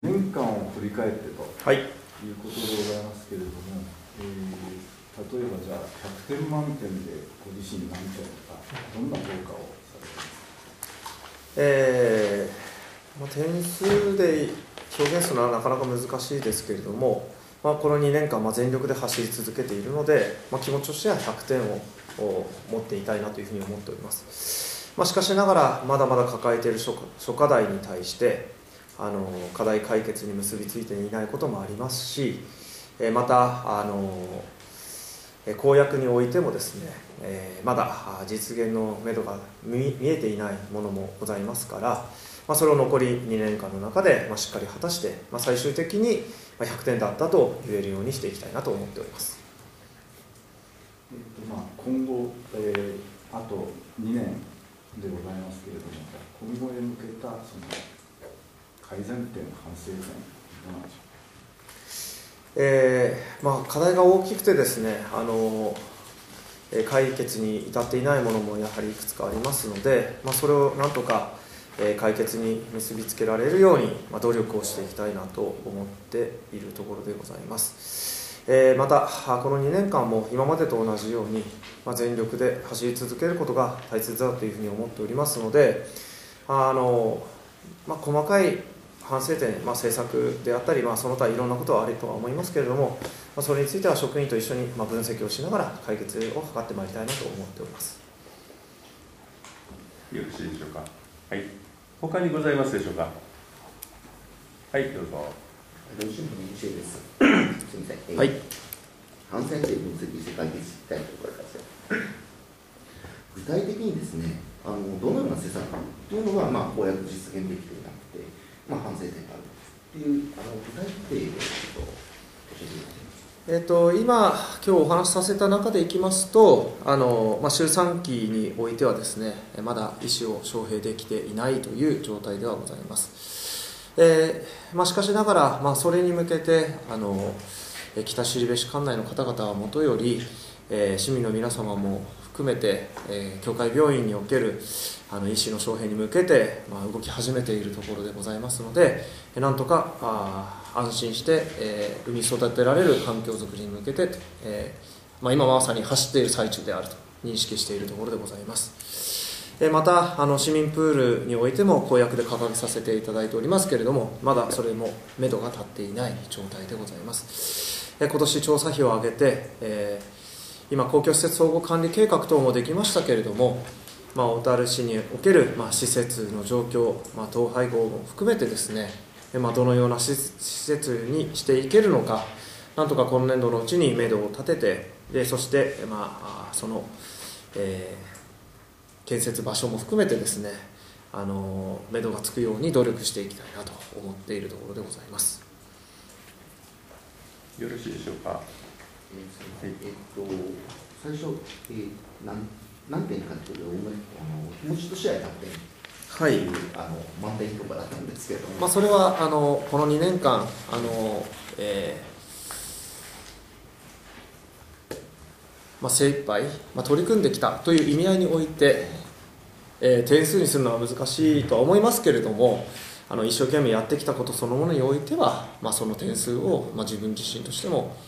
年間を振り返ってと、 はい、 いうことでございますけれども、例えばじゃあ100点満点でご自身何点か、どんな評価をされてますか？ 点数で表現するのはなかなか難しいですけれども、この2年間、全力で走り続けているので、気持ちとしては100点を持っていたいなというふうに思っております。しかしながら、まだまだ抱えている諸課題に対して、課題解決に結びついていないこともありますし、また公約においてもですね、まだ実現のめどが見えていないものもございますから、それを残り2年間の中でしっかり果たして、最終的に100点だったと言えるようにしていきたいなと思っております。 今後、あと2年でございますけれども、今後へ向けたその改善点、反省点、どうなんでしょうか？ 課題が大きくてですね、解決に至っていないものもやはりいくつかありますので、それをなんとか解決に結びつけられるように努力をしていきたいなと思っているところでございます。またこの2年間も今までと同じように全力で走り続けることが大切だというふうに思っておりますので、細かい反省点、政策であったり、その他いろんなことはあるとは思いますけれども、それについては職員と一緒に分析をしながら解決を図ってまいりたいなと思っております。 よろしいでしょうか。はい。他にございますでしょうか。はい、どうぞ。 労働新聞の西江です。すみません。 はい。 反省点分析して解決したいと思います。具体的にですね、どのような施策というのが公約実現できていなくて、反省点があるという具体的にちょっと教えていただけますか。 今日お話しさせた中でいきますと、周産期においてはですね、まだ医師を招聘できていないという状態ではございます。しかしながら、それに向けて北後志管内の方々はもとより、市民の皆様も含めて、協会病院における医師の招聘に向けて、動き始めているところでございますので、なんとか安心して、産み育てられる環境づくりに向けて、今まさに走っている最中であると認識しているところでございます。また市民プールにおいても公約で掲げさせていただいておりますけれども、まだそれも目処が立っていない状態でございます。今年調査費を上げて、今公共施設総合管理計画等もできましたけれども、小樽市における施設の状況、統廃合も含めてですね、どのような施設にしていけるのか、なんとか今年度のうちに目処を立てて、そしてその、建設場所も含めてですね、目処がつくように努力していきたいなと思っているところでございます。 よろしいでしょうか。 最初、何点かという気持ちとしては100点。 はい、 満点評価だったんですけれども、 それはこの2年間精一杯取り組んできたという意味合いにおいて、点数にするのは難しいとは思いますけれども、一生懸命やってきたことそのものにおいては、その点数を、自分自身としても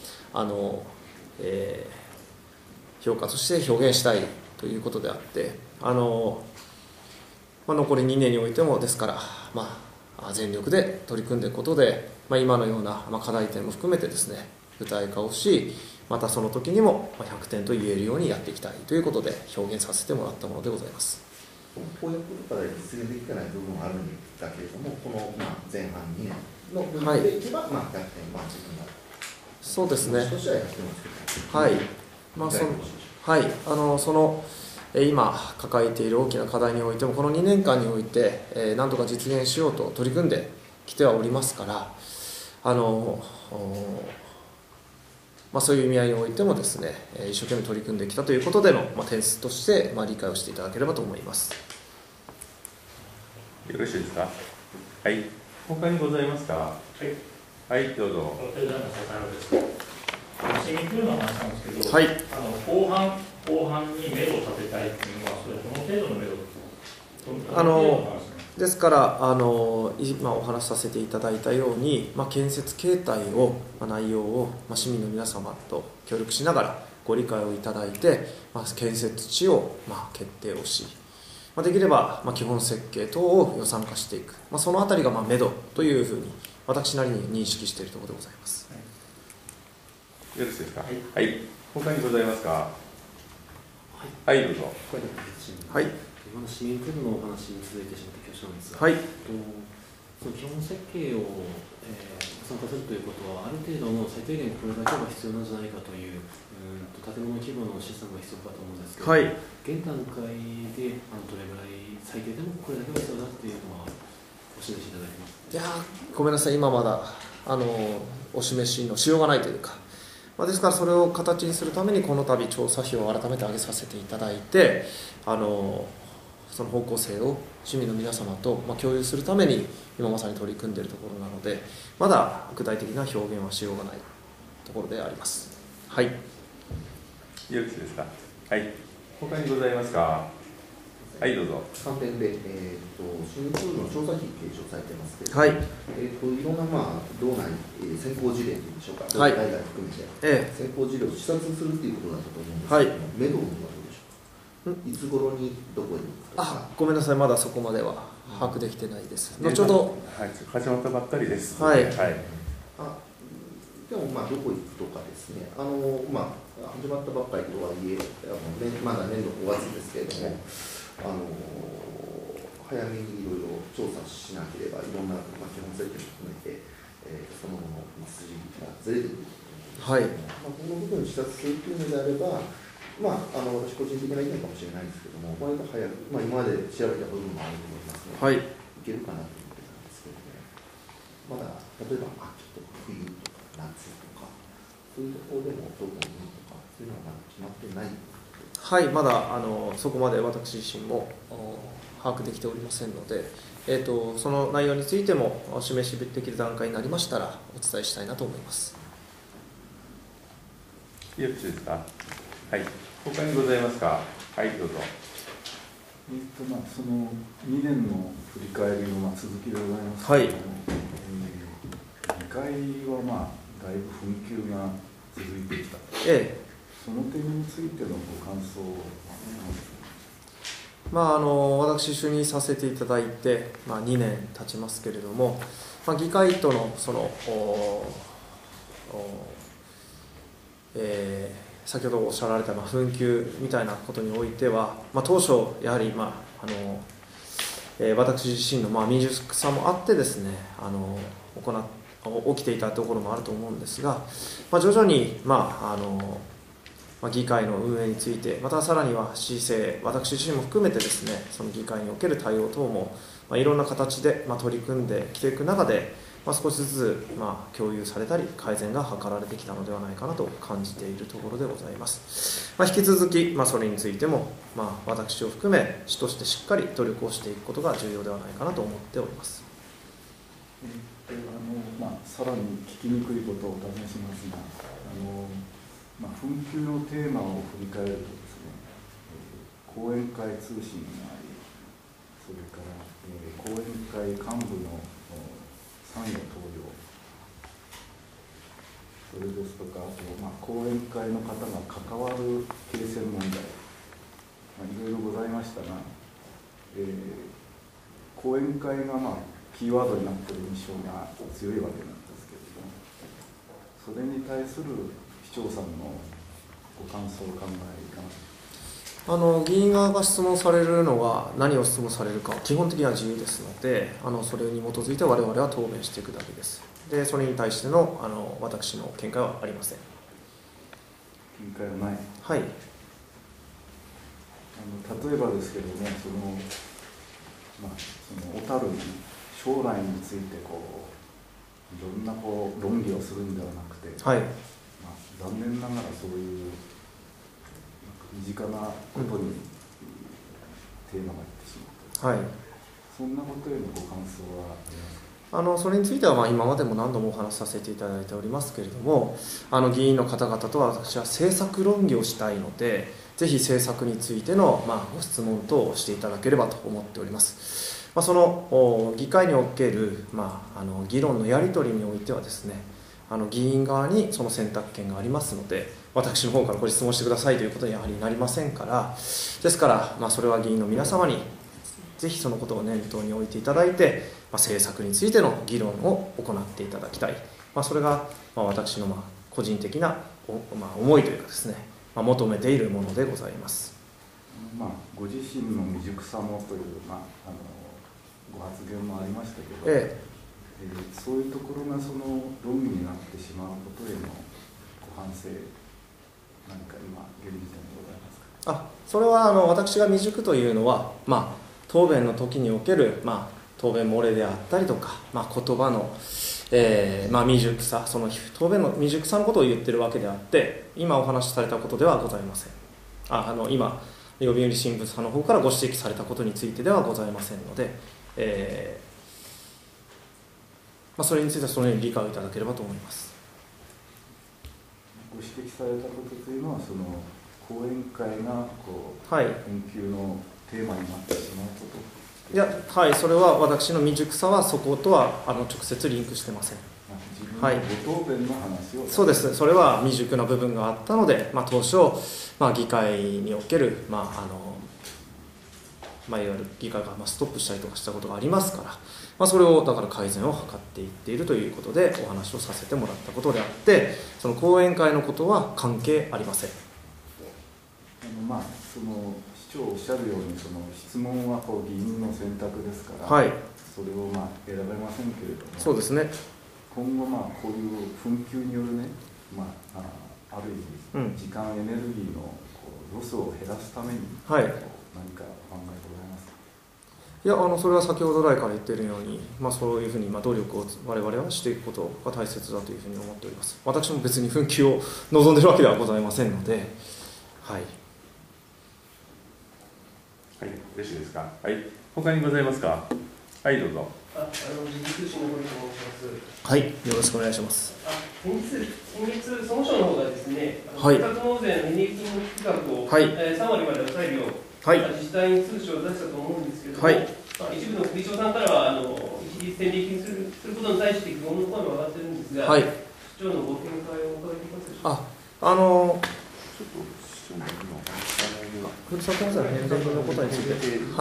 評価として表現したいということであって、残り2年においてもですから、全力で取り組んでいくことで、今のような課題点も含めてですね、具体化をし、またその時にも100点と言えるようにやっていきたいということで表現させてもらったものでございます。 公約とかで実現できてない部分はあるんだけれども、この前半2年の部分でいけば100点満点になる。 そうですね。 はい。 その今抱えている大きな課題においても、この2年間において何とか実現しようと取り組んできてはおりますから、そういう意味合いにおいてもですね、一生懸命取り組んできたということでの点数として理解をしていただければと思います。 よろしいですか。はい。他にございますか。はい。はい、どうぞ。 市民プールの話なんですけど、 はい、 後半に目を立てたいっていうのは、それどの程度の目をですから今お話しさせていただいたように、建設形態を、内容を、市民の皆様と協力しながらご理解をいただいて、建設地を、決定をし、できれば、基本設計等を予算化していく、そのあたりが目処というふうに私なりに認識しているところでございます。 よろしいですか。はい、他にございますか。はい、どうぞ。 はい、 今の市民プールのお話に続いてしまって恐縮なんですが、 はい、 その基本設計を、参加するということは、ある程度の最低限これだけは必要なんじゃないかという建物規模の試算が必要かと思うんですけど、 はい、 現段階でどれぐらい最低でもこれだけは必要だっていうのはお示しいただけます。 いやごめんなさい、今まだお示しのしようがないというか、ですからそれを形にするためにこの度調査費を改めて上げさせていただいて、その方向性を市民の皆様と共有するために今まさに取り組んでいるところなので、まだ具体的な表現はしようがないところであります。はい、 よろしいですか。はい、他にございますか。はい、どうぞ。 3点で、市民プールの調査費計上されてますけれども、 はい、 いろんな、道内、先行事例というんでしょうか、 はい、 海外含めて、先行事例を視察するということだったと思うんですけれども、目処はどうでしょうか。いつ頃にどこへ行くか。 ごめんなさい、まだそこまでは把握できてないです。後ほど、 はい、始まったばっかりです。 はい、 はい、 でもどこ行くとかですね、始まったばっかりとはいえ、まだ年度5月ですけれども、早めにいろいろ調査しなければ、いろんな、基本設計も含めて、そのものの筋がずれてくると思うんですけども、この部分を視察するというのであれば、私個人的な意見かもしれないんですけども、割と早く、今まで調べた部分もあると思いますので、いけるかなと思ってたんですけどね、まだ例えば秋とか冬とか夏とか、そういうところでもどこにとか、そういうのはまだ決まってない。 はい、まだそこまで私自身も把握できておりませんので、その内容についてもお示しできる段階になりましたらお伝えしたいなと思います。 よろしいですか。はい、他にございますか。はい、どうぞ。 その2年の振り返りの続きでございますけれども、 2階はだいぶ紛糾が続いてきた。その点についてのご感想は私就任させていただいて、2年経ちますけれども、議会とのその先ほどおっしゃられた紛糾みたいなことにおいては、当初やはり私自身の未熟さもあってですね、起きていたところもあると思うんですが、徐々に議会の運営について、またさらには市政、私自身も含めてですね、その議会における対応等も、いろんな形で取り組んできていく中で、少しずつ共有されたり改善が図られてきたのではないかなと感じているところでございます。引き続き、それについても、私を含め市としてしっかり努力をしていくことが重要ではないかなと思っております。 さらに聞きにくいことをお尋ねしますが、紛糾のテーマを振り返るとですね、後援会通信があり、それから後援会幹部の参与登用、それですとか、あと後援会の方が関わる継戦問題、いろいろございましたが、後援会がキーワードになっている印象が強いわけなんですけれども、それに対する市長さんのご感想を考えいかがですか。 議員側が質問されるのは何を質問されるか基本的には自由ですので、それに基づいて我々は答弁していくだけです。でそれに対しての私の見解はありません。 見解はない。 はい。 例えばですけども、その小樽に将来についていろんな論議をするんではなくて、 はい、 残念ながらそういう身近なことにテーマがいってしまう、はい、そんなことへのご感想はありますか。 それについては今までも何度もお話しさせていただいておりますけれども、議員の方々とは私は政策論議をしたいので、ぜひ政策についてのご質問等をしていただければと思っております。 その議会における、議論のやり取りにおいてはですね、議員側にその選択権がありますので、私の方からご質問してくださいということにやはりなりませんから、ですから、それは議員の皆様にぜひそのことを念頭に置いていただいて、政策についての議論を行っていただきたい、それが私の個人的な思いというかですね、求めているものでございます。 ご自身の未熟さもという、ご発言もありましたけど、そういうところがその論議になってしまうことへのご反省、何か今現時点でございますか。 それは私が未熟というのは、答弁の時における、答弁漏れであったりとか、言葉の、未熟さ、その答弁の未熟さのことを言ってるわけであって、今お話しされたことではございません。今読売新聞さんの方からご指摘されたことについてではございませんので、それについてはそのように理解をいただければと思います。 ご指摘されたことというのは、その講演会がはい、 研究のテーマになってしまうこと。 いや、はい、それは私の未熟さはそことは直接リンクしてません。 自分のご答弁の話を、 そうです。それは未熟な部分があったので、当初、議会における、いわゆる議会がストップしたりとかしたことがありますから、それをだから改善を図っていっているということでお話をさせてもらったことであって、その講演会のことは関係ありません。 その市長おっしゃるように、その質問は議員の選択ですから、 はい、 それを選べませんけれども、 そうですね。 今後こういう紛糾によるね、ある意味、時間エネルギーのロスを減らすために、 はい、 何かお考えございますか。 いや、それは先ほど来から言っているように、そういうふうに努力を我々はしていくことが大切だというふうに思っております。私も別に紛糾を望んでいるわけではございませんので、はい。 はい、よろしいですか。はい、他にございますか。はい、どうぞ。 時事通信の堀と申します。 はい、よろしくお願いします。 先日、総務省の方がですね、 はい、 ふるさと納税の返礼金の金額を、 はい、 3割まで抑えるよう、 はい、 自治体に通知を出したと思うんですけれども、 はい、 一部の首長さんからは一律返礼金することに対して疑問の声も上がっているんですが、 はい、 市長のご見解を伺えますでしょうか。 ちょっと市長の今ふるさと納税の返礼金のことについて、はい、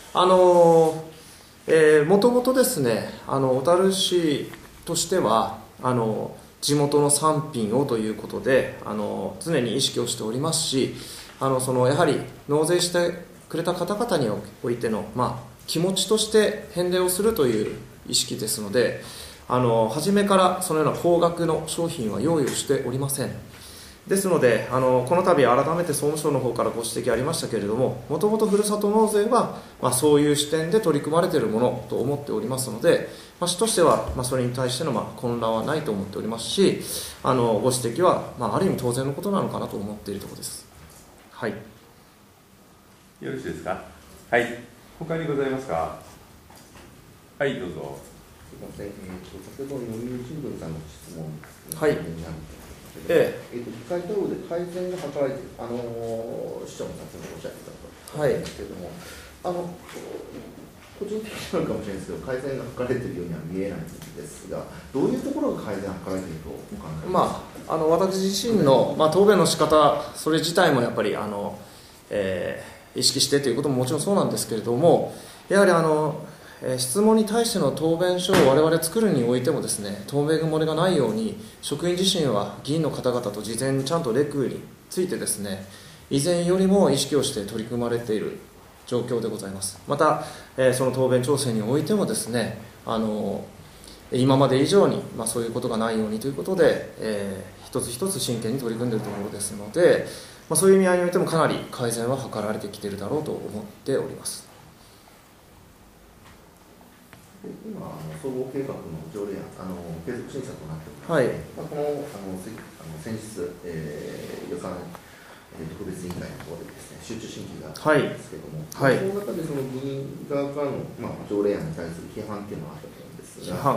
もともとですね、小樽市としては地元の産品をということで常に意識をしておりますし、やはり納税してくれた方々においての、気持ちとして返礼をするという意識ですので、初めからそのような高額の商品は用意をしておりません。ですのでこの度改めて総務省の方からご指摘ありましたけれども、もともとふるさと納税は、そういう視点で取り組まれているものと思っておりますので、市としては、それに対しての混乱はないと思っておりますし、ご指摘は、ある意味当然のことなのかなと思っているところです。はい、 よろしいですか。はい、他にございますか。はい、どうぞ。 すみません、先ほど読売新聞さんの質問はい、 議会対応で改善が図られている、市長も先ほどおっしゃっていたと思うんですけれども、個人的なのかもしれないですけど、改善が図られているようには見えないんですが、どういうところが改善が図られているとお考えですか。 私自身の、答弁の仕方、それ自体もやっぱり意識してということももちろんそうなんですけれども、やはり質問に対しての答弁書を我々作るにおいてもですね、答弁漏れがないように職員自身は議員の方々と事前にちゃんとレクについてですね、以前よりも意識をして取り組まれている状況でございます。また、その答弁調整においてもですね、今まで以上に、そういうことがないようにということで、一つ一つ真剣に取り組んでいるところですので、そういう意味合いにおいてもかなり改善は図られてきているだろうと思っております。 今、総合計画の条例案、継続審査となっております、 はい、 先日、予算特別委員会の方でですね、集中審議があったんですけれども、 はい、 その中でその議員側からの、条例案に対する批判というのがあったと思うんですが、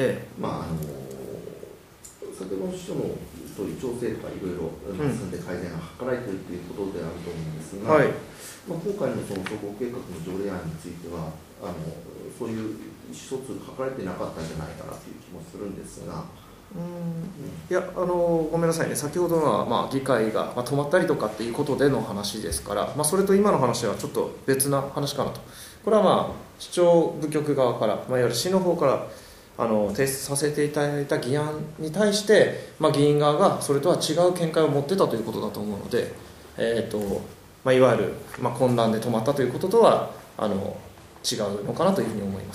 先ほどの市長のそういう調整とかいろいろ進んで改善が図られているということであると思うんですが、今回のその総合計画の条例案については、 そういう意思疎通が図られてなかったんじゃないかなという気もするんですが。 いやごめんなさいね、先ほどのは、議会が、止まったりとかっていうことでの話ですから、それと今の話はちょっと別な話かなと。これは主張部局側から、いわゆる市の方から提出させていただいた議案に対して、議員側がそれとは違う見解を持ってたということだと思うので、いわゆる、混乱で止まったということとは違うのかなというふうに思います。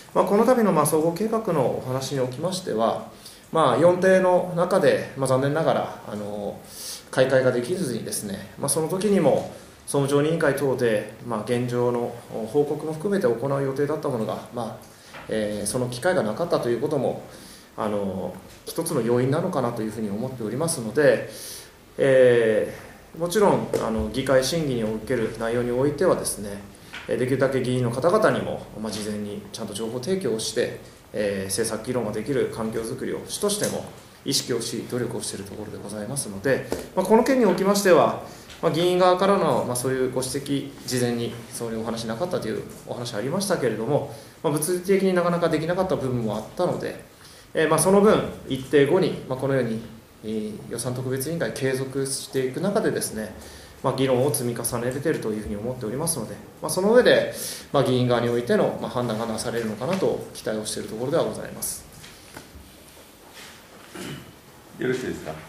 この度の総合計画のお話におきましては、4定の中で、残念ながら開会ができずにですね、その時にも総務常任委員会等で、現状の報告も含めて行う予定だったものが、その機会がなかったということも一つの要因なのかなというふうに思っておりますので、もちろん議会審議における内容においてはですね、できるだけ議員の方々にも、事前にちゃんと情報提供をして、政策議論ができる環境づくりを主としても意識をし努力をしているところでございますので、この件におきましては、議員側からの、そういうご指摘、事前にそういうお話なかったというお話ありましたけれども、物理的になかなかできなかった部分もあったので、その分一定後に、このように予算特別委員会継続していく中でですね、議論を積み重ねれているというふうに思っておりますので、その上で、議員側においての、判断がなされるのかなと期待をしているところではございます。 よろしいですか。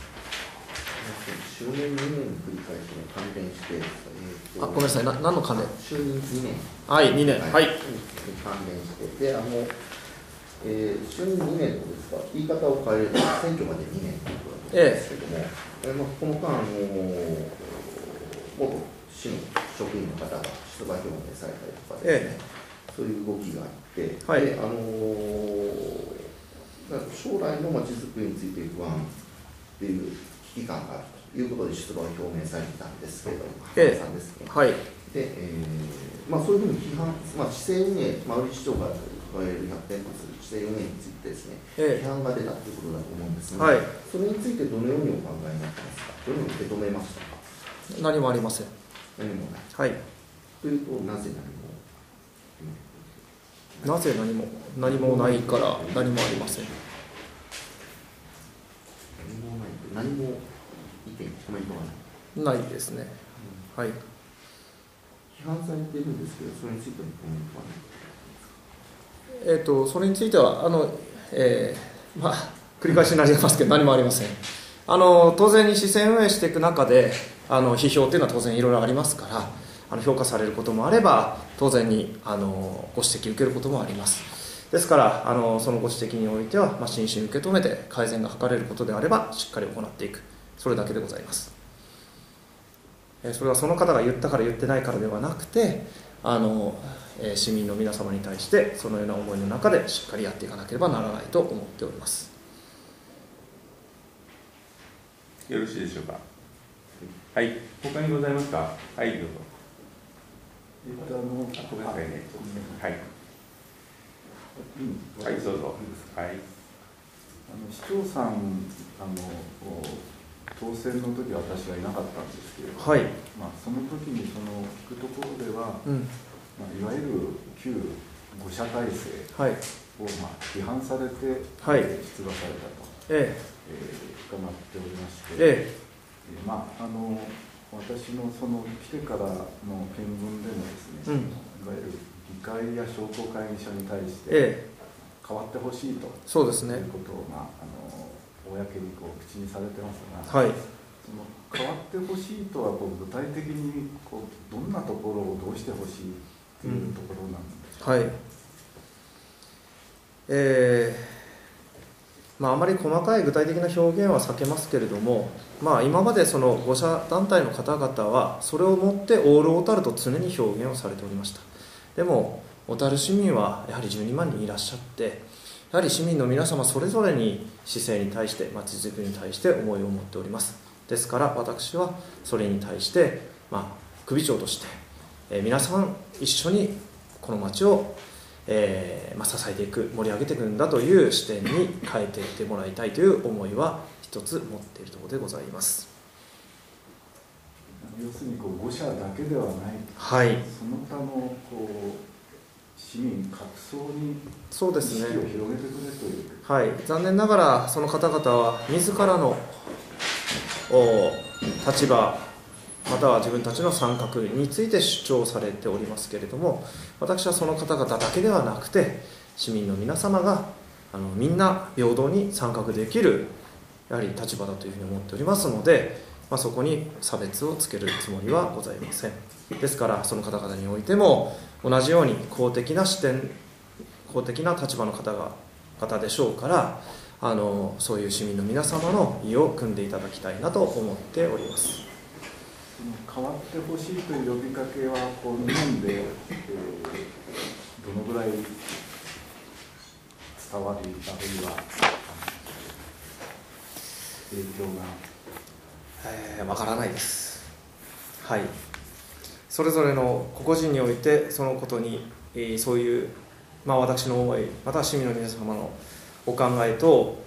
就任2年の繰り返しに関連して、 ごめんなさい、何の関連？ 就任2年。 はい、2年。はい。 に関連して、で、就任2年とですか、言い方を変えれば、選挙まで2年ということなんですけども、この間、元市の職員の方が出馬表明されたりとかですね、そういう動きがあって、 はい、 で将来のまちづくりについて不安っていう危機感があるということで出馬を表明されてたんですけれども、さんですね。 はい、 で、そういうふうに批判、市政運営、売り市長が掲げる100点とする市政運営についてですね、批判が出たということだと思うんですが、 はい、 それについてどのようにお考えになってますか、どのように受け止めましたか。 何もありません。 何もない。 はい。 というと、なぜ何も、 なぜ何もないから何もありません。 何も意見、コメントがない。 ないですね。はい。 批判されているんですけど、それについてのコメントはない。 それについては繰り返しになりますけど何もありません。当然に市政運営していく中で批評というのは当然いろいろありますから評価されることもあれば当然にご指摘受けることもあります。ですからそのご指摘においては、真摯に受け止めて改善が図れることであればしっかり行っていく、それだけでございます。それはその方が言ったから言ってないからではなくて市民の皆様に対してそのような思いの中でしっかりやっていかなければならないと思っております。 よろしいでしょうか。はい、他にございますか。はい、どうぞ。ごめんなさいね。はい。はい、どうぞ。はい。 市長さん当選の時は私はいなかったんですけれども、 はい、 その時に聞くところでは、いわゆる旧5者体制を批判されて出馬されたと、伺っておりまして、私の来てからの見聞でもですね、いわゆる議会や商工会議所に対して変わってほしいと、 そうですね、 いうことを公に口にされてますが、 はい、 その変わってほしいとは具体的にどんなところをどうしてほしいというところなんですか。 はい、あまり細かい具体的な表現は避けますけれども、今までその5者団体の方々はそれをもってオール小樽と常に表現をされておりました。でも小樽市民はやはり12万人いらっしゃって、やはり市民の皆様それぞれに市政に対してまちづくりに対して思いを持っております。ですから私はそれに対して、首長として、皆さん一緒にこの町を支えていく、盛り上げていくんだという視点に変えていってもらいたいという思いは一つ持っているところでございます。 要するに5社だけではない、 はい、 その他の市民各層にそうですね、 意識を広げてくれという。 はい、残念ながらその方々は自らの立場または自分たちの参画について主張されておりますけれども、私はその方々だけではなくて市民の皆様がみんな平等に参画できるやはり立場だというふうに思っておりますので、そこに差別をつけるつもりはございません。ですからその方々においても同じように公的な視点、公的な立場の方でしょうから、そういう市民の皆様の意を組んでいただきたいなと思っております。 変わってほしいという呼びかけは日本で、どのぐらい伝わり、あるいは影響がわからないです。はい、それぞれの個々人においてそのことに、そういう、私の思いまたは市民の皆様のお考えと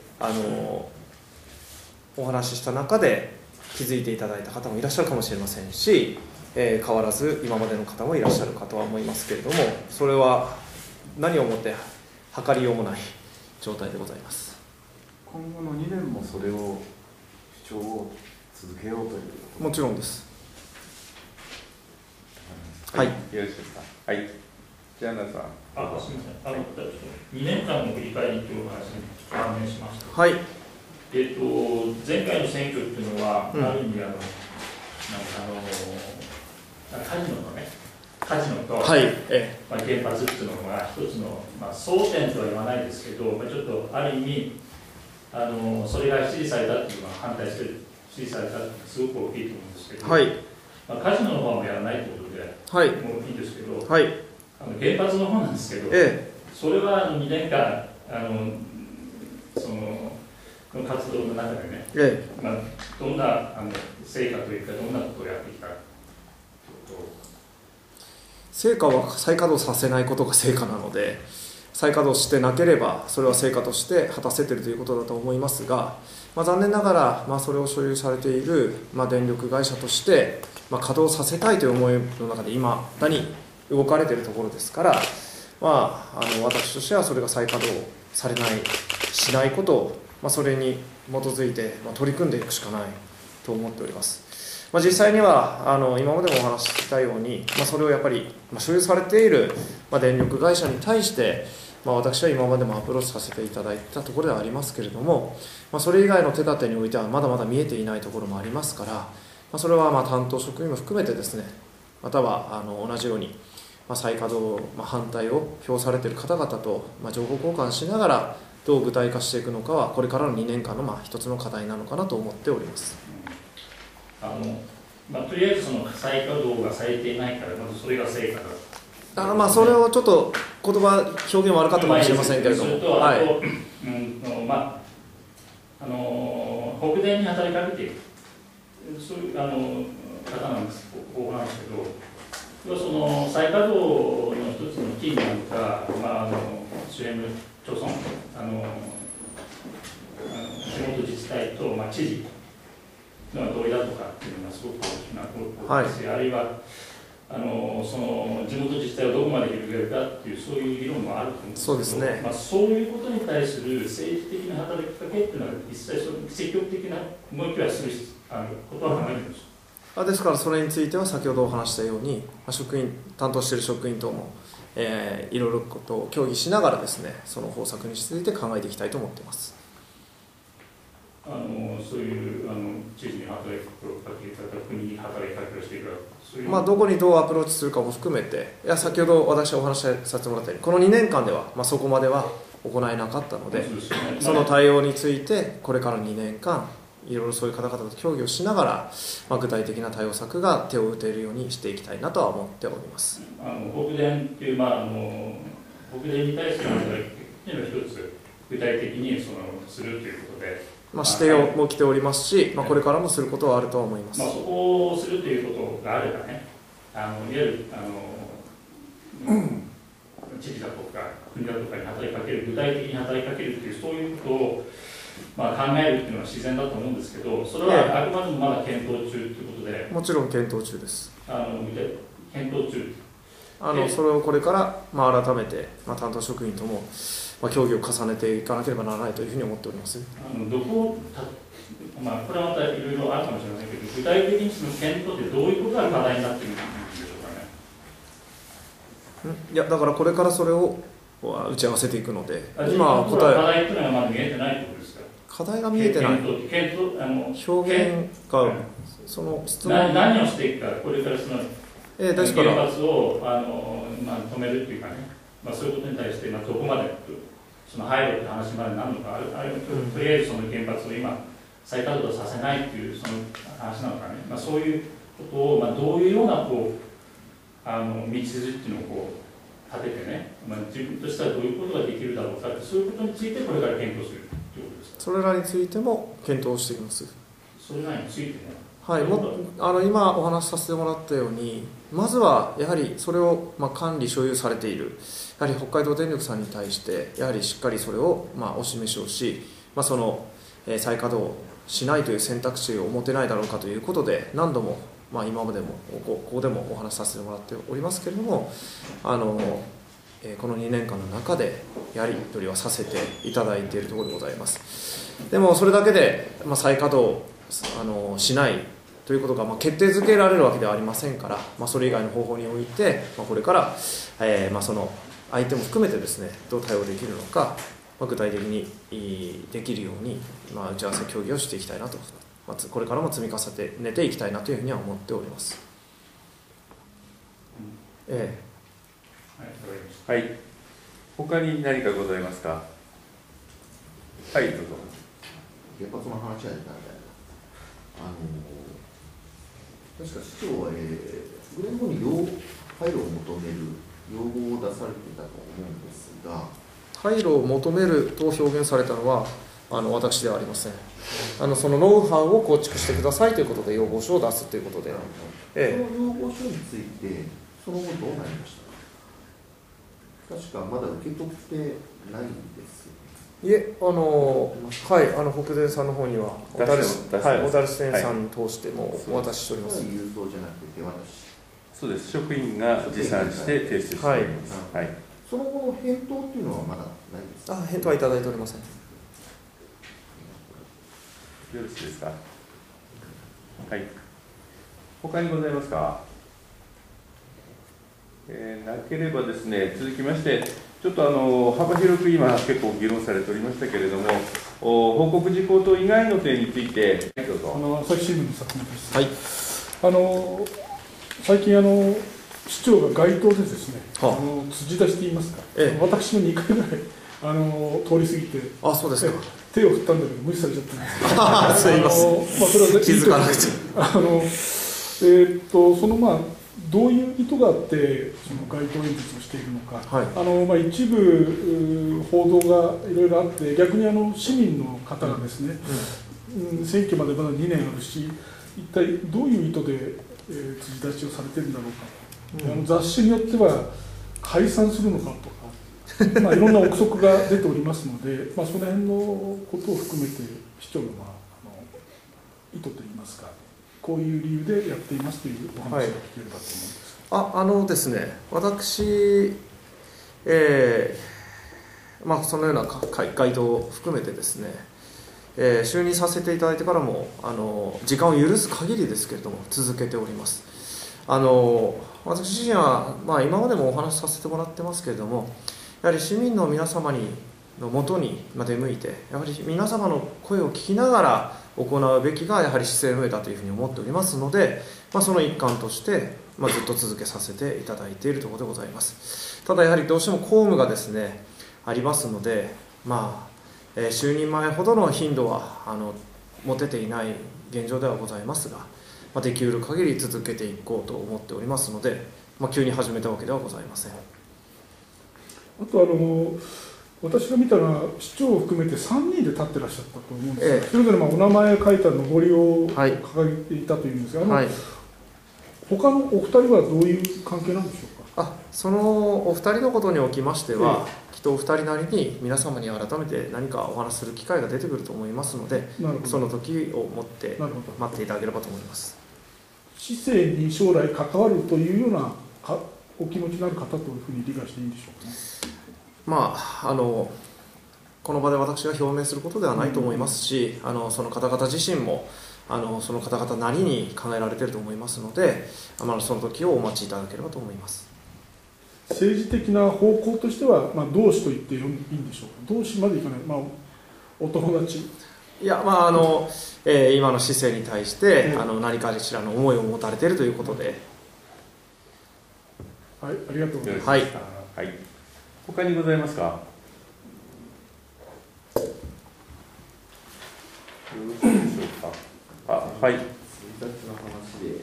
お話しした中で気づいていただいた方もいらっしゃるかもしれませんし、変わらず今までの方もいらっしゃるかとは思いますけれども、それは何をもって測りようもない状態でございます。 今後の2年もそれを主張を続けようという。 もちろんです。 はい、よろしいですか。はい、じゃあ、皆さん。 すみません。2年間の振り返りというお話に関連しました。 はい。 前回の選挙っていうのは、ある意味カジノと、 はい、 原発っていうのが一つの、争点とは言わないですけど、ちょっとある意味それが支持されたっていうのは反対してる、支持されたってすごく大きいと思うんですけど、 はい、 カジノの方もやらないということで、 はい、 もういいんですけど、 はい、 原発の方なんですけど、それは2年間その活動の中でね、どんな成果というか、どんなことをやってきた成果は再稼働させないことが成果なので、再稼働してなければそれは成果として果たせているということだと思いますが、残念ながら、それを所有されている、電力会社として、稼働させたいという思いの中で今だに動かれているところですから、私としてはそれが再稼働されないしないことを、それに基づいて、取り組んでいくしかないと思っております。実際には今までもお話ししたように、それをやっぱり、所有されている、電力会社に対して、私は今までもアプローチさせていただいたところではありますけれども、それ以外の手立てにおいてはまだまだ見えていないところもありますから、それは担当職員も含めてですね、または同じように再稼働反対を表されている方々と情報交換しながらどう具体化していくのかはこれからの2年間の一つの課題なのかなと思っております。 とりあえずその再稼働がされていないから、まずそれが成果だと。 それをちょっと言葉表現悪かったかもしれませんけれども、 北電に働きかけている、そういう方なんです、ここなんですけど、その再稼働の一つのキーになるか、主演の町村、地元自治体と、知事の同意だとかっていうのがすごく大きなことですし、あるいはその地元自治体をどこまで広げるかっていうそういう議論もあると思うんですけど、 そうですね、 そういうことに対する政治的な働きかけっていうのは一切その積極的な動きはすることはないんですか。 ですからそれについては先ほどお話したように担当している職員等も、いろいろことを協議しながらですね、その方策について考えていきたいと思っています。 そういう知事に働きかけ方、国に働きかけをしていくどこにどうアプローチするかも含めて、先ほど私がお話しさせてもらったようにこの2年間では、そこまでは行えなかったので、その対応についてこれから2年間いろいろそういう方々と協議をしながら、具体的な対応策が手を打てるようにしていきたいなとは思っております。 北電という、北電に対する働きの一つ具体的にするということで、 指定も来ておりますし、これからもすることはあるとは思います。 そこをするということがあればね、いわゆる知事だとか国だとかに働きかける、具体的に働きかけるというそういうことを考えるというのは自然だと思うんですけど、それはあくまでもまだ検討中ということで、 もちろん検討中です。 検討中それをこれから、改めて、担当職員とも、協議を重ねていかなければならないというふうに思っております。 これはまたいろいろあるかもしれませんけど、具体的にその検討ってどういうことが課題になっているんでしょうかね。 いや、だからこれからそれを打ち合わせていくので、 今課題というのはまだ見えてないということですか。 課題が見えてない。表現がその質問何をしていくか、これからその原ですから発を止めるというかね、そういうことに対してどこまでその配慮という話までなるのか、あるいはとりあえずその原発を今再稼働させないというその話なのかね、そういうことをどういうような道筋っていうのを立ててね、自分としてはどういうことができるだろうかって、そういうことについてこれから検討するということですか。 それらについても検討しています。 それらについてね、 はい、今お話しさせてもらったように、まずはやはりそれを管理所有されているやはり北海道電力さんに対してやはりしっかりそれをお示しをし、その再稼働しないという選択肢を持てないだろうかということで何度も今までもここでもお話しさせてもらっておりますけれども、この2年間の中でやり取りはさせていただいているところでございます。でもそれだけで再稼働しないということが決定づけられるわけではありませんから、それ以外の方法において、これから、その相手も含めてですね、どう対応できるのか、具体的にできるように、打ち合わせ協議をしていきたいなと、これからも積み重ねていきたいなというふうには思っております。 はい、他に何かございますか。はい、どうぞ。 原発の話が出たので、確か市長は、9年後に廃炉を求める要望を出されていたと思うんですが、 廃炉を求めると表現されたのは私ではありません。そのノウハウを構築してくださいということで要望書を出すということで、 その要望書についてその後どうなりましたか。確かまだ受け取ってないんですよ。 いえ、北電さんの方には小樽支店さん通してもお渡ししております。 郵送じゃなくて手渡し。 そうです。職員が持参して提出しております。はい。 その後の返答っていうのはまだないですか。 返答はいただいておりません。 よろしいですか。はい。他にございますか。なければですね、続きまして、ちょっと幅広く今、結構議論されておりましたけれども、報告事項等以外の点について、どうぞ。 朝日新聞の佐久間です。はい。最近市長が街頭でですね、辻出しといいますか、私も2回ぐらい通り過ぎて、 そうですか。 手を振ったんだけど無視されちゃったんですけど、 すいません。 それは気づかなくて。 どういう意図があってその街頭演説をしているのか、一部報道がいろいろあって、逆に市民の方がですね、選挙までまだ2年あるし、一体どういう意図で、辻出しをされているんだろうか、雑誌によっては解散するのかとか、いろんな憶測が出ておりますので、その辺のことを含めて市長の意図といいますか、こういう理由でやっていますというお話が聞ければと思うんです。 ですね、私、そのような回答を含めてですね、就任させていただいてからも時間を許す限りですけれども続けております。私自身は、今までもお話しさせてもらってますけれども、やはり市民の皆様のもとに出向いて、やはり皆様の声を聞きながら行うべきがやはり市政運営だというふうに思っておりますので、その一環として、ずっと続けさせていただいているところでございます。ただやはりどうしても公務がですねありますので、就任前ほどの頻度は持てていない現状ではございますが、できうる限り続けていこうと思っておりますので、急に始めたわけではございません。 あと私が見たら市長を含めて3人で立ってらっしゃったと思うんですが、それぞれお名前書いたのぼりを掲げていたというんですが、他のお二人はどういう関係なんでしょうか。 そのお二人のことにおきましては、きっとお二人なりに皆様に改めて何かお話しする機会が出てくると思いますので、その時をもって待っていただければと思います。 市政に将来関わるというようなお気持ちのある方というふうに理解していいんでしょうかね。 まあ、この場で私が表明することではないと思いますし、その方々自身もその方々なりに考えられていると思いますので、その時をお待ちいただければと思います。 政治的な方向としては、同志と言っていいんでしょうか。同志までいかない、お友達。 いや、今の市政に対して、何かしらの思いを持たれているということで。 はい、ありがとうございます。 はい。 はい。他にございますか。よろしいでしょうか。はい。 1日の話で、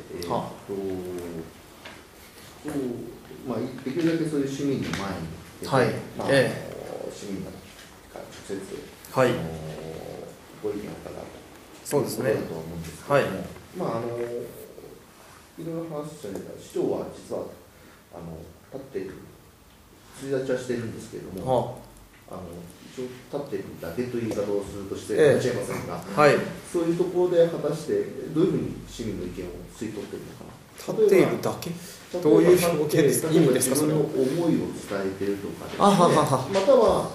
できるだけそういう市民の前に出て、 はい、 市民から直接、 はい、 ご意見を伺うそうですね。 ということだと思うんですけれども、いろいろ話された市長は実は立っている、追立ちはしているんですけれども、一応立っているだけという言い方をするとしていらっしゃいませんが、そういうところで果たしてどういうふうに市民の意見を吸い取っているのかな。 立っているだけ、どういう表現ですか、意味ですか、それは。 自分の思いを伝えているとかですね、または、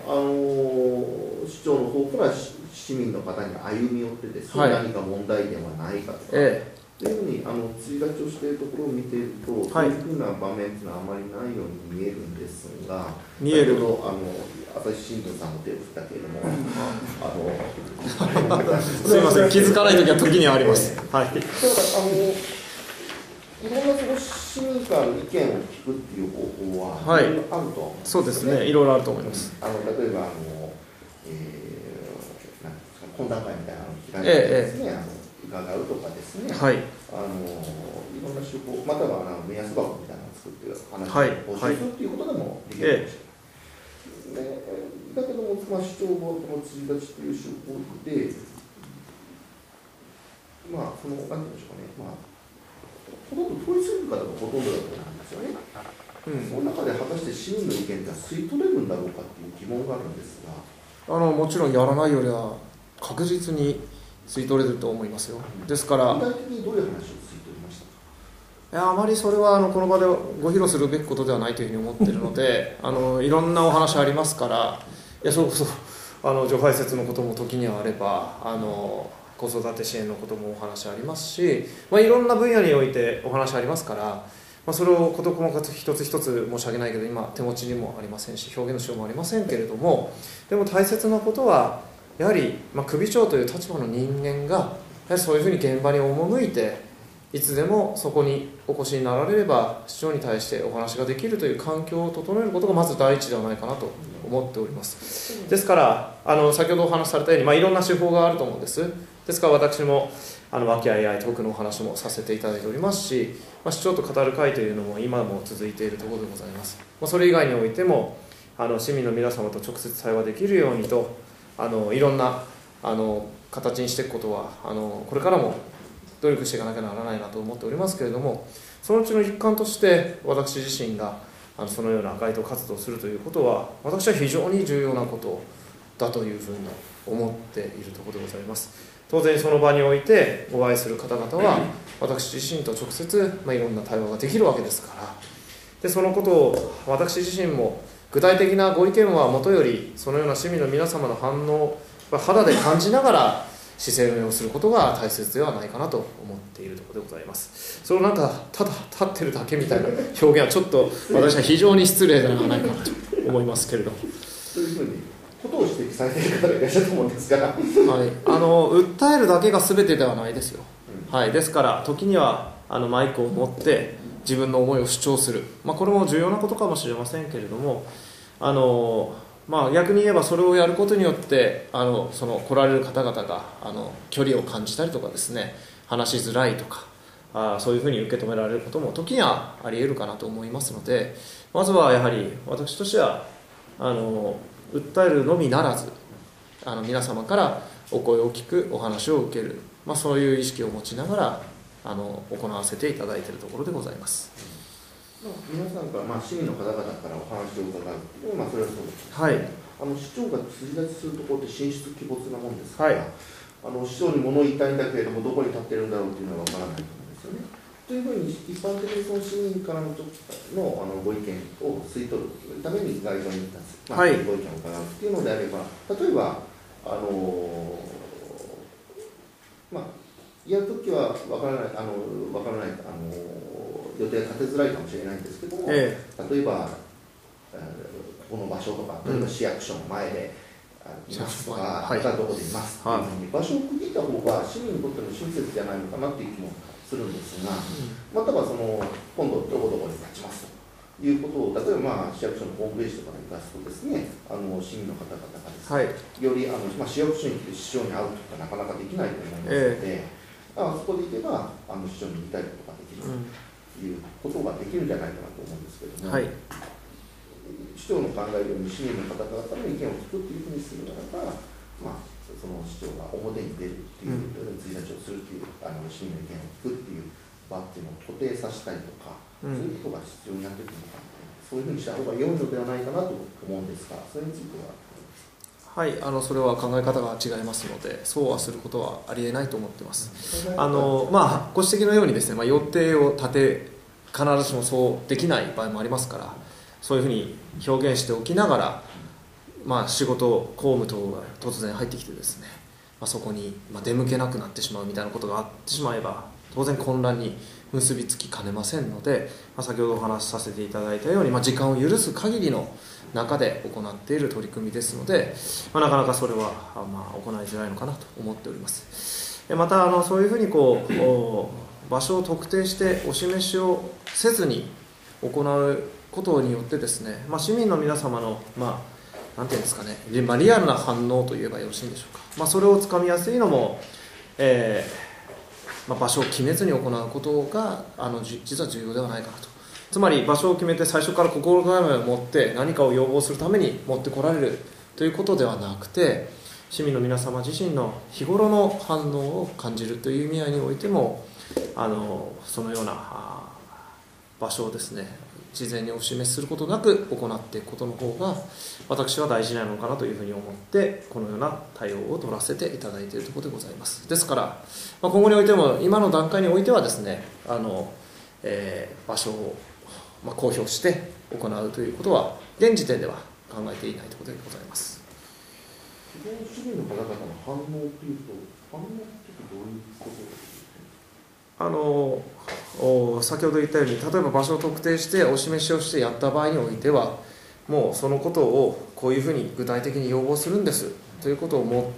市長の方から市民の方に歩み寄ってですね、何か問題点はないかとか、というふうに追立ちをしているところを見ていると、そういうふうな場面というのはあまりないように見えるんですが、 見える朝日新聞さんの手を振ったけれども、 すみません、気づかないときは時にはあります。はい。 いろんなその市民からの意見を聞くっていう方法は、いろいろあると思うんですよね。 そうですね、いろいろあると思います。 例えば懇談会みたいなのを開いてですね、伺うとかですね、いろんな手法、または目安箱みたいなのを作って話を募集するということでもできるかもしれない。だけども、市長はこの追立ちという手法で、なんていうんでしょうかね、ほとんど統一する方がほとんどだと思うんですよね。その中で果たして市民の意見が吸い取れるんだろうかという疑問があるんですが、 もちろんやらないよりは確実に吸い取れると思いますよ。ですから具体的にどういう話を吸い取りましたか。 あまりそれはこの場でご披露するべきことではないというふうに思っているのでいろんなお話ありますから、それこそ除排泄のことも時にはあれば子育て支援のこともお話ありますし、いろんな分野においてお話ありますから、それを事細かく一つ一つ申し訳ないけど今手持ちにもありませんし表現のしようもありませんけれども、でも大切なことはやはり、首長という立場の人間がそういうふうに現場に赴いていつでもそこにお越しになられれば市長に対してお話ができるという環境を整えることがまず第一ではないかなと思っております。ですから先ほどお話しされたように、いろんな手法があると思うんです。ですから私も和気あいあいトークのお話もさせていただいておりますし、市長と語る会というのも今も続いているところでございます。それ以外においても市民の皆様と直接対話できるようにといろんな形にしていくことはこれからも努力していかなきゃならないなと思っておりますけれども、そのうちの一環として私自身がそのような街頭活動をするということは私は非常に重要なことだというふうに思っているところでございます。当然その場においてお会いする方々は私自身と直接いろんな対話ができるわけですから、でそのことを私自身も具体的なご意見はもとよりそのような市民の皆様の反応を肌で感じながら市政運営をすることが大切ではないかなと思っているところでございます。それをただ立ってるだけみたいな表現はちょっと私は非常に失礼ではないかなと思いますけれども、 そういうふうにことを指摘されている方がいらっしゃると思うんですが、 訴えるだけが全てではないですよ。ですから時にはマイクを持って自分の思いを主張する、これも重要なことかもしれませんけれども、逆に言えばそれをやることによってその来られる方々が距離を感じたりとかですね、話しづらいとかそういうふうに受け止められることも時にはあり得るかなと思いますので、まずはやはり私としては訴えるのみならず皆様からお声を聞く、お話を受ける、そういう意識を持ちながら行わせていただいているところでございます。 皆さんから、市民の方々からお話を伺う、それはそうです、市長が追立するところって神出鬼没なもんですから、市長に物を言いたいんだけれどもどこに立ってるんだろうというのは分からないと思うんですよね。 というふうに一般的にその市民からのご意見を吸い取るためにガイドに立つ、ご意見を伺うというのであれば、例えばやるときはわからない予定が立てづらいかもしれないんですけども、例えばこの場所とか、例えば市役所の前でいますとか、どこでいますというふうに場所を区切った方が市民にとっての親切じゃないのかなという気もするんですが、または今度どこどこに立ちますということを、例えば市役所のホームページとかに出すとですね、市民の方々がですね、より市役所に来て市長に会うとかなかなかできないと思いますので、そこで行けば市長に言いたいことができるということができるんじゃないかなと思うんですけども、市長の考えるように市民の方々の意見を聞くというふうにするならば、その市長が表に出るっていう、追立をするっていう、市民の意見を聞くっていう場っていうのを固定させたりとか、そういうことが必要になってくるのかな、そういうふうにした方が良いのではないかなと思うんですが、それについては。 はい、それは考え方が違いますので、そうはすることはありえないと思っています。ご指摘のようにですね、予定を立て、必ずしもそうできない場合もありますから、そういうふうに表現しておきながら、仕事、公務等が突然入ってきてですね、そこに出向けなくなってしまうみたいなことがあってしまえば、当然混乱に結びつきかねませんので、先ほどお話しさせていただいたように、時間を許す限りの中で行っている取り組みですので、なかなかそれは、行いづらいのかなと思っております。またそういうふうに場所を特定してお示しをせずに行うことによってですね、市民の皆様のなんていうんですかね、リアルな反応といえばよろしいんでしょうか、それをつかみやすいのも、場所を決めずに行うことが実は重要ではないかなと。つまり場所を決めて最初から心構えを持って何かを要望するために持ってこられるということではなくて、市民の皆様自身の日頃の反応を感じるという意味合いにおいてもそのような場所をですね、事前にお示しすることなく行っていくことの方が私は大事なのかなというふうに思って、このような対応を取らせていただいているところでございます。ですから、今後においても今の段階においてはですね、場所を公表して行うということは現時点では考えていないということでございます。 市民の方々の反応というと、どういうことですか？ 先ほど言ったように、例えば場所を特定してお示しをしてやった場合においては、もうそのことをこういうふうに具体的に要望するんですということを持って、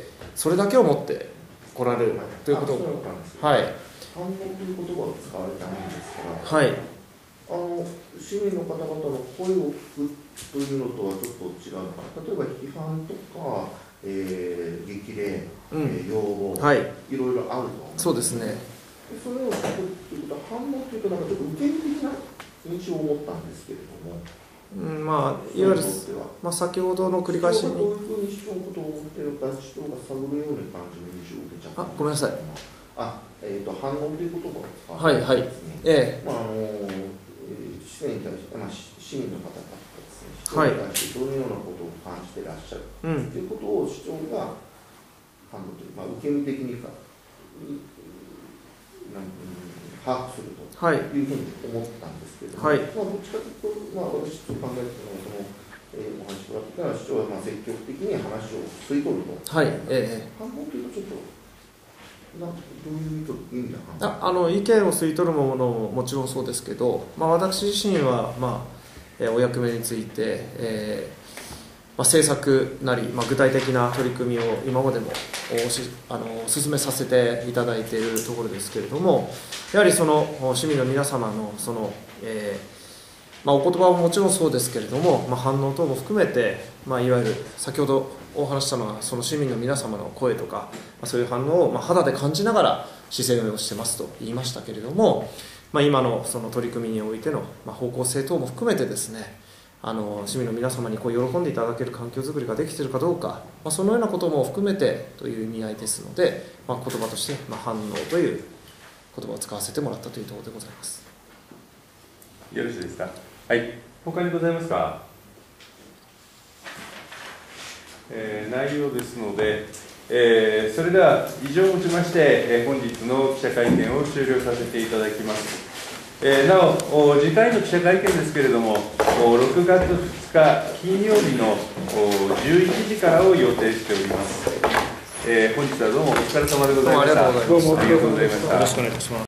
それだけを持って来られるということを、 反応という言葉を使われたものですから、市民の方々の声を聞くというのとはちょっと違うのかな。例えば批判とか、激励、要望、いろいろあると思うんです。 そうですね。 それを聞くということは、反応というとちょっと受け身的な印象を持ったんですけれども、 いわゆる、先ほどの繰り返しに、 どういうふうに市長のことを思っているか、市長が探るような感じの印象を受けちゃったんです。 ごめんなさい。 反応という言葉を使われてですね。 市民に対して、市民の方々ですね、市長に対してどのようなことを感じていらっしゃるということを市長が反応という、受け身的に把握するというふうに思ったんですけれども、どっちかというと、私と考えているのは、お話を伺ってから市長は積極的に話を吸い取ると。反応というとちょっとどういう意味だ意見を吸い取るものももちろんそうですけど、私自身は、お役目について、政策なり、具体的な取り組みを今までも進めさせていただいているところですけれども、やはりその市民の皆様のその、お言葉ももちろんそうですけれども、反応等も含めて、いわゆる先ほどお話したのはその市民の皆様の声とか、そういう反応を肌で感じながら施政をしてますと言いましたけれども、今のその取り組みにおいての方向性等も含めてですね、市民の皆様に喜んでいただける環境づくりができているかどうか、そのようなことも含めてという意味合いですので、言葉として反応という言葉を使わせてもらったというところでございます。 よろしいですか。はい、他にございますか。内容ですので、 それでは以上をもちまして、本日の記者会見を終了させていただきます。なお、次回の記者会見ですけれども、6月2日金曜日の11時からを予定しております。本日はどうもお疲れ様でございました。 どうもありがとうございました。 ありがとうございました。 よろしくお願いいたします。